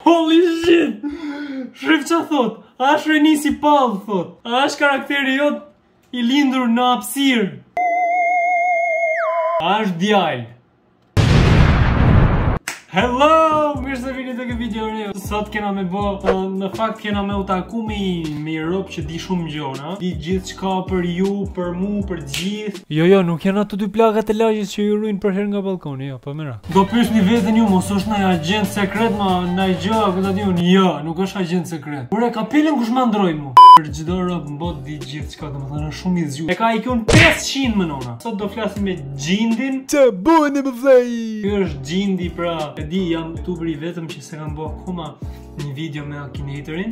Holy shit! Shif qa thot? Ash Renisi Pall thot. Ash karakteri jot i lindur në hapësirë. Ash djal. Hello! Mirë se vini të këtë video re. Sot kena me bo, në fakt kena me u taku me rob që di shumë gjona. Di gjithë qka për ju, për mu, për gjithë. Jo, nuk jena të dy plakat e lagjit që ju rujnë për her nga balkoni, jo, për mëra. Do pysh një vetën ju, mos është naj agent sekret ma naj gjë, këtë ati unë. Jo, nuk është agent sekret. Ure, kapilin kush ma ndroj mu. Për gjithdo rob në bot di gjithë qka, të më thënë shumë i zgju. E ka i kun 500 më nona. Sot do flasim me Gjindin. Që bojnë e më dhej! Kjo është Gjindi pra. E di, jam youtuber i vetëm që se kam bo akoma një video me Akinatorin.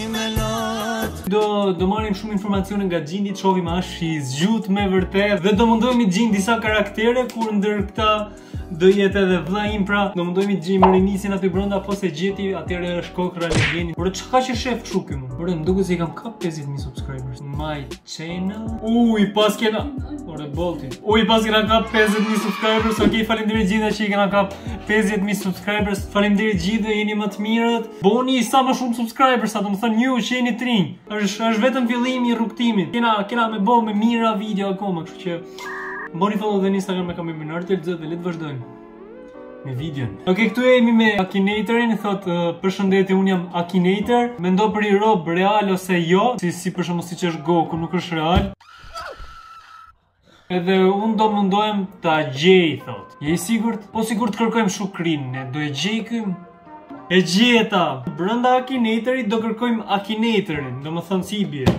Do marim shumë informacione nga Gjindi, të shovim ash i zgjut me vërtet. Dhe do mundohemi të gjim disa karaktere, kur ndër këta do jetë edhe vlla im pra. Do mundohemi të gjim Renisin aty brenda, po se gjeti, atëre është kokra legjeni. Por çka që shef kështu ky më? Por më duket se i kam kap 50.000 subscribers. My channel. Uj, pas kena. Ore bolti. Uj, pas kena kap 50.000 subscribers. Okej, faleminderit gjithë që i kena kap 50.000 subscribers. Faleminderit gjithë, jeni më të mirët. Boni sa më shumë subscribers, sa do të thënë ju që jeni të rinj. Është vetëm fillimi i rrugtimit. Kena me bë me mira video akoma, kështu që boni follow dhe në Instagram me kam e minartë dhe le të vazhdojmë me videon. Okej, këtu jemi me Akinatorin, thot përshëndetje, unë jam Akinator. Mendo për i rob real ose jo, si për shembull siç është Goku, nuk është real. Edhe unë do mundohem ta gjej, thot. Je i sigurt? Po sigurt kërkojmë Shukrin, ne do e gjejkym. E gjeta. Brenda Akinatorit do kërkojmë Akinatorin, do më thënë si i bie.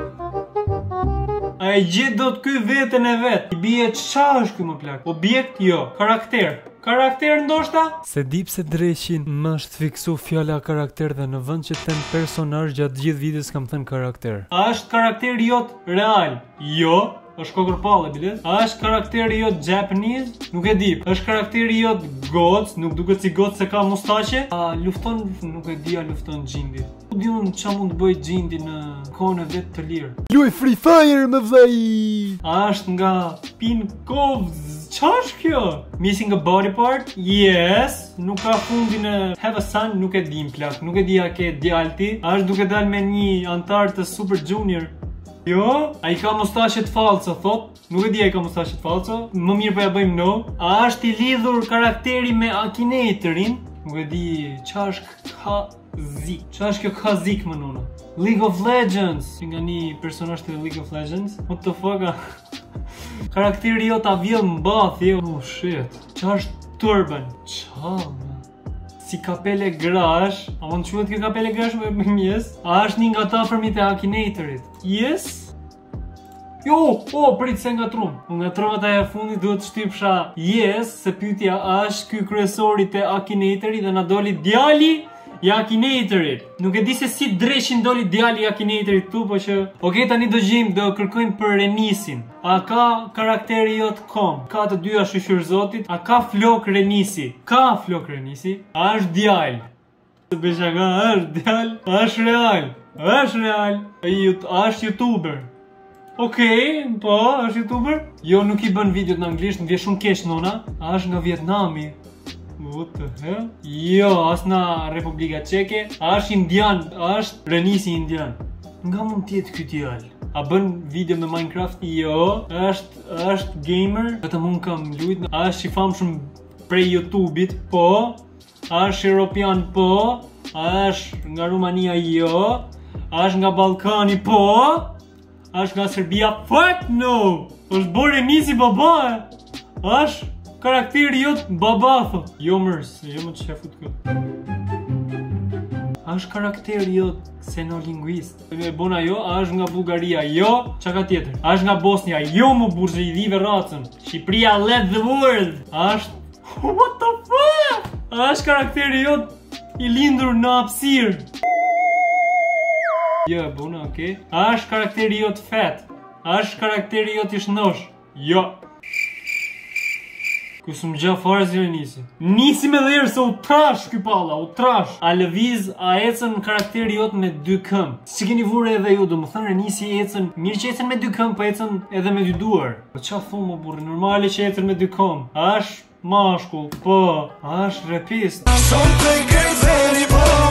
A e gjithë do të kuj vetën e vetë. I bie qa është kuj më plak? Objekt jo, karakter. Karakter ndoshta? Se di pse dreshin më është fiksu fjala karakter dhe në vend që ten personazh gjatë gjithë videos kam thënë karakter. A është karakteri jot real? Jo. Është kokërpalle, bilet? A është karakteri jot Japanese? Nuk e di. Është karakteri jot goc? Nuk duket si goc se ka mustaqe? A lufton? Nuk e di a lufton Gjindi. Nuk di unë qa mund të bëj Gjindi në kohën e vetë të lirë. Luaj Free Fire më vëj! A është nga Pinkovz? Qa është kjo? Missing a body part? Yes. Nuk ka fundin e Have a Son? Nuk e di më plak. Nuk e di a ke djalti. A është duke dal me një antar të Super Junior? Jo, a i ka mustaqet falco, thot. Nuk e di a i ka mustaqet falco. Më mirë po ja bëjmë no. A është i lidhur karakteri me Akinatorin? Nuk e di, qa është Kazik? Qa është kjo Kazik më nuna? League of Legends. Nga një personazh të League of Legends. What the fuck? Karakteri jo ta vjell mbath, jo. Oh shit. Qa është Turban? Qa më? Si kapele grash. A mund të quhet kjo kapele grash me mjes? A është një nga ta përmit e Akinatorit? Yes? Jo, prit se ngatrum. Nga tromata e fundit duhet të shtypsha yes, se pyetja a është ky kryesori te Akinatorit dhe na doli djali i Akinatorit. Nuk e di se si dreshin doli djali i Akinatorit këtu, po që okej, tani do gjejmë, do kërkojmë për Renisin. A ka karakteri jot kom? Ka të dyja shqyr zotit? A ka flok Renisi? Ka flok Renisi? A është djal? Të beshaka, a është djal? A është real? A është real? A është youtuber? Okej, po, është youtuber? Jo, nuk i bën video në anglisht, më vje shumë keq nona. A është nga Vietnami? What the hell? Jo, as nga Republika Çeke. A është indian? A është Renisi indian? Nga mund tjetë ky djal? A bën video me Minecraft? Jo. Është gamer? Vetëm unë kam lujt. A është i famshëm prej YouTube-it? Po. A është Europian? Po. A është nga Rumania? Jo. A është nga Ballkani? Po. A është nga Serbia? Fuck no! Është bërë Renisi baba. A është karakteri jot baba thot. Jo mërs, jo më të shefut këtë. A është karakteri jot xenolinguist? E bona jo, a është nga Bullgaria? Jo, qa ka tjetër? A është nga Bosnia? Jo më burë, i dhive racën. Shqipëria led the world. A është... What the fuck? A është karakteri jot i lindur në hapësirë? Jo, e bona, okej. A është karakteri jot fet? A është karakteri jot i shnosh? Jo. Kusë më gja fare si Renisi. Nisi me dherë se u trash ky palla, u trash. A lëviz, a ecën karakteri jot me 2 këmbë. Si keni vure edhe ju, do më thënë Renisi ecën, mirë që ecën me 2 këmbë, po ecën edhe me 2 duar. Po qa thumë më burri, normale që ecën me 2 këmbë. A është mashkull, po, a është repist.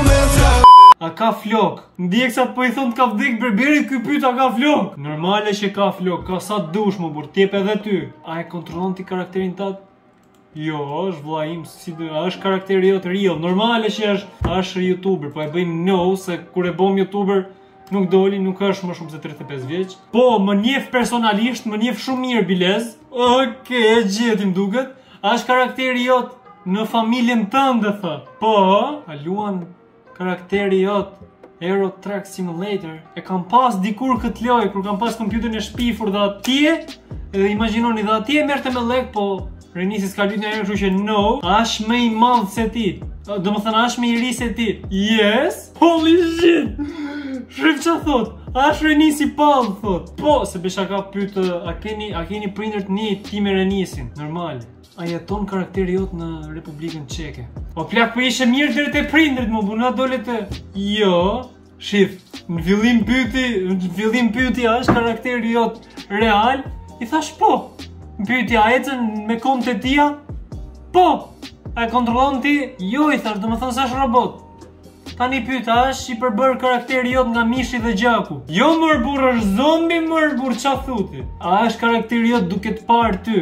ka flok. Ndjeksat po I thon ka vdek berberi, ky pyet a ka flok. Normale që ka flok, ka sa dush më burr, t'jep edhe ty. A e kontrollon ti karakterin tat? Jo, është vlla im, është karakteri jot real. Normale që është youtuber, po e bëjmë no se kur e bëm youtuber nuk doli, nuk është më shumë se 35 vjeç. Po, më njeh personalisht, më njeh shumë mirë Bilez. Okej, e gjetim duket. Është karakteri jot në familjen tënde thot. Po, a luan karakteri jot Euro Truck Simulator. E kam pas dikur këtë lojë, kur kam pas kompjuterin e shpifur dhe atje, edhe imagjinoni dhe atje merrte me lek, po Renisi s'ka lyt një herë, kështu që no, është më I madh se ti. Do më thënë, është më I ri se ti. Yes? Holy shit! Shif që thot, është Renisi padh, thot. Po, se besha ka pyet, a keni prindër të një ti me Renisin? Normale. A jeton karakteri jot në Republikën Çeke? Po plak, po ishe mirë deri te prindërit më buna dole te. Jo, shif, në fillim pyeti a është karakteri jot real? I thash po. Pyetja a ecën me kontë e tia? Po. A e kontrollon ti? Jo, I thash, domethënë se është robot. Tani pyet a është I përbër karakteri jot nga mishi dhe gjaku? Jo mër burr, është zombi mër burr, ç'a thuti? A është karakteri jot duke të parë ty?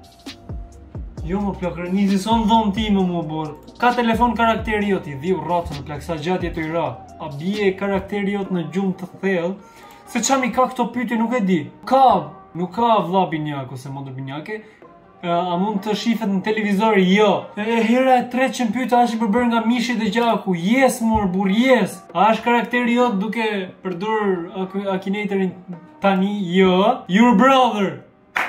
Jo më plak, Renisi son dhom ti më burr. Ka telefon karakteri jot, I dhiu rrotën plak sa gjatë jetë I ra. A bie karakteri jot në gjumë të thellë? Se qa mi ka këto pyetje nuk e di. Nuk ka vlla binjak ose motor binjake. A mund të shifet në televizor? Jo. Hera e tretë që më pyet a është I përbër nga mishi dhe gjaku? Yes mor burr, yes. A është karakteri jot duke përdor Akinatorin tani? Jo. Your brother.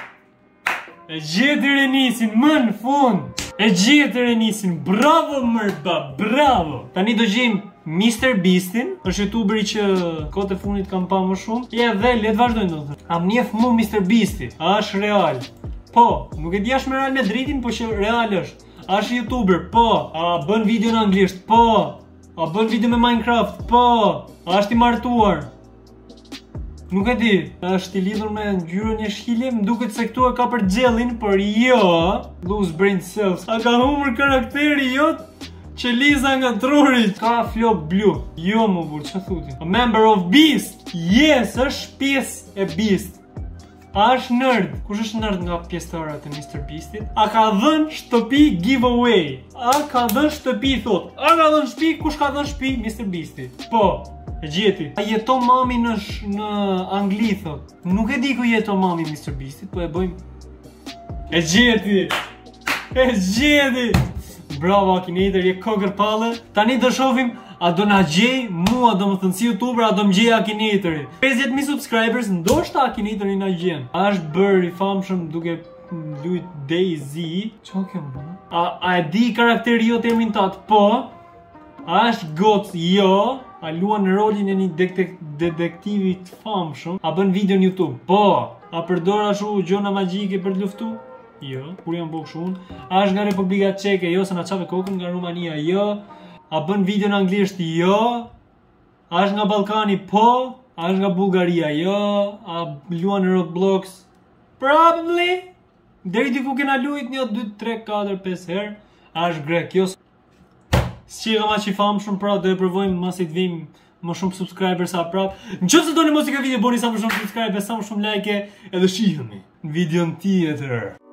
E gjeti Renisin, më në fund. E gjeti Renisin, bravo mërba, bravo. Tani do gjejmë Mr. Beastin, është youtuberi që kohët e fundit kam pa më shumë. Ja dhe le të vazhdojmë do të thënë. A më njeh mu Mr. Beasti? A është real? Po, nuk e di është me Real Madridin, po që real është. A është youtuber? Po. A bën video në anglisht? Po. A bën video me Minecraft? Po. A është I martuar? Nuk e di, është I lidhur me ngjyrën e shkilje, më duket se këtu e ka për gjellin, por jo, loose brain cells. A ka humër karakteri jot që liza nga truri, ka flok blu. Jo më burr, ç'a thuti? A member of Beast. Yes, është pjesë e Beast. A është nerd? Kush është nerd nga pjesëtarët e Mr. Beastit? A ka dhënë shtëpi giveaway? A ka dhënë shtëpi thot? A ka dhënë shtëpi? Kush ka dhënë shtëpi Mr. Beastit? Po. E gjeti. A jeton mami në Angli, thot. Nuk e di ku jeton mami Mr. Beastit, po e bëjmë. E gjeti. E gjeti. Bravo Akinator, je kokër palle. Tani do shohim a do na gjej mua, domethënë si youtuber, a do më gjej Akinatori. 50.000 subscribers, ndoshta Akinatori na gjen. A është bërë I famshëm duke lujt DayZ? Ço kjo më? A e di karakteri jot emrin tat? Po. A është goc? Jo. A luan në rolin e një detektivi të famshëm? A bën video në YouTube? Po. A përdor ashtu gjona magjike për të luftu? Jo. Kur jam bëu kështu? A është nga Republika Çeke? Jo, se na çave kokën nga Rumania? Jo. A bën video në anglisht? Jo. A është nga Ballkani? Po. A është nga Bullgaria? Jo. A luan në Roblox? Probably. Deri diku kena luajt 1, 2, 3, 4, 5 herë. A është grek? Jo. Si kam aq I famshëm, pra do e provojmë masi të vim më shumë subscribers sa prap. Nëse doni mos I ka video, bëni sa më shumë subscribe, sa më shumë like, edhe shihemi në videon tjetër.